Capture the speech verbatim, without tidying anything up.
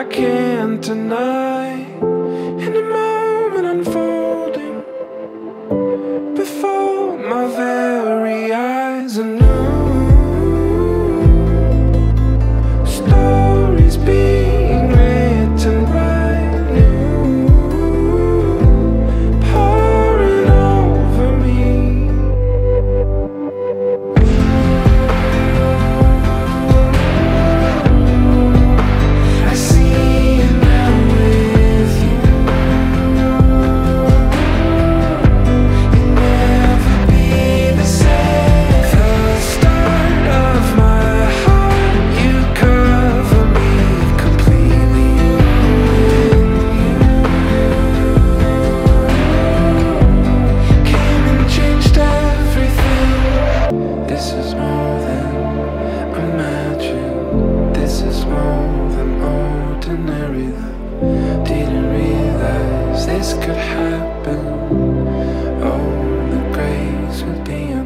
I can't deny. In a moment unfolding before my very eyes, a new stories being written brand new, pouring over me. I see it now with you. You'll never be the same. The start of my heart, you cover me completely. Came and changed everything. This is more than imagine. This is more than ordinary love. Didn't realize this could happen. Oh, the grace would be